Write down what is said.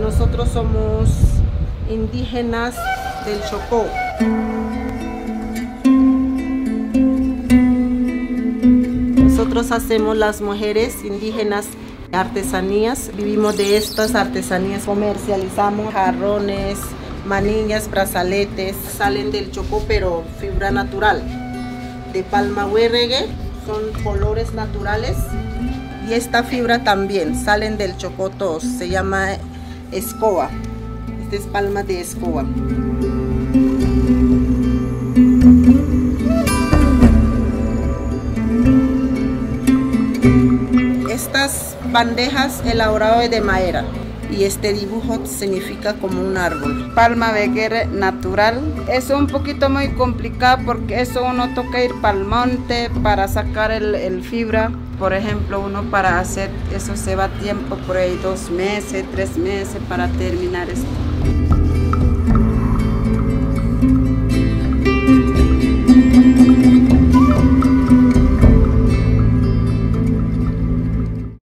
nosotros somos indígenas del Chocó. Nosotros hacemos, las mujeres indígenas, artesanías. Vivimos de estas artesanías. Comercializamos jarrones, manillas, brazaletes. Salen del Chocó, pero fibra natural. De palma huérregue, son colores naturales. Y esta fibra también, salen del Chocó todos. Se llama escoba. Esta es palma de escoba. Estas bandejas elaboradas de madera y este dibujo significa como un árbol. Palma veguera natural. Es un poquito muy complicado porque eso uno toca ir para el monte para sacar el fibra. Por ejemplo, uno para hacer eso se va tiempo por ahí 2 meses, 3 meses para terminar esto.